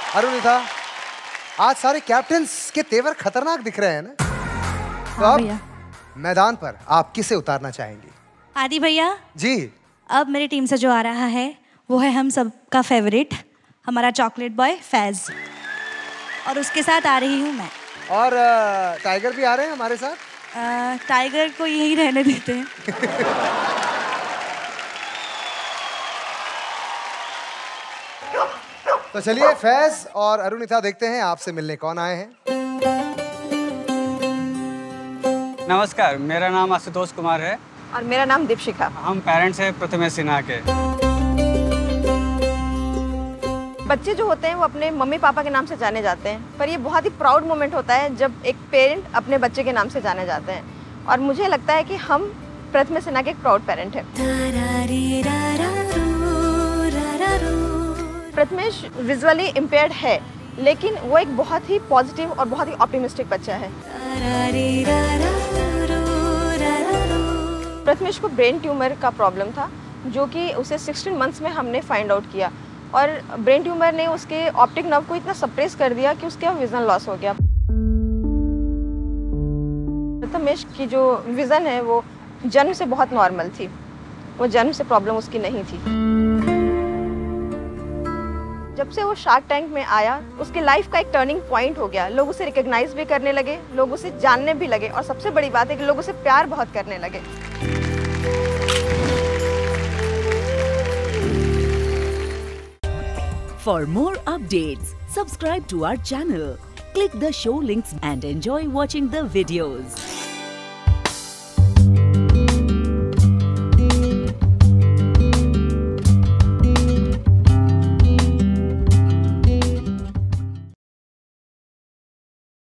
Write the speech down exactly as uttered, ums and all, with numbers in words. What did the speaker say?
अरुणिता, आज सारे कैप्टन्स के तेवर खतरनाक दिख रहे हैं ना? तो हाँ अब मैदान पर आप किसे उतारना चाहेंगी? आदि भैया जी। अब मेरी टीम से जो आ रहा है वो है हम सबका फेवरेट, हमारा चॉकलेट बॉय फैज, और उसके साथ आ रही हूँ मैं। और टाइगर भी आ रहे हैं हमारे साथ? आ, टाइगर को यही रहने देते हैं। तो चलिए फैज और अरुणिता देखते हैं आपसे मिलने कौन आए हैं। नमस्कार, मेरा नाम आशुतोष कुमार है। और मेरा नाम दीपशिखा। हम पेरेंट्स हैं प्रथमेश सिन्हा के। बच्चे जो होते हैं वो अपने मम्मी पापा के नाम से जाने जाते हैं, पर ये बहुत ही प्राउड मोमेंट होता है जब एक पेरेंट अपने बच्चे के नाम से जाने जाते हैं, और मुझे लगता है कि हम प्रथमेश सिन्हा के एक प्राउड पेरेंट हैं। प्रथमेश विजुअली इम्पेयर्ड है, लेकिन वो एक बहुत ही पॉजिटिव और बहुत ही ऑप्टिमिस्टिक बच्चा है। प्रथमेश को ब्रेन ट्यूमर का प्रॉब्लम था, जो कि उसे सोलह मंथ्स में हमने फाइंड आउट किया, और ब्रेन ट्यूमर ने उसके ऑप्टिक नर्व को इतना सप्रेस कर दिया कि उसका विजन लॉस हो गया। प्रथमेश की जो विजन है वो जन्म से बहुत नॉर्मल थी, वो जन्म से प्रॉब्लम उसकी नहीं थी। जब से वो शार्क टैंक में आया, उसकी लाइफ का एक टर्निंग पॉइंट हो गया। लोग उसे रिकॉग्नाइज भी करने लगे, लोग उसे जानने भी लगे, और सबसे बड़ी बात है कि लोग उसे प्यार बहुत करने लगे। For more updates, subscribe to our channel, click the show links and enjoy watching the videos.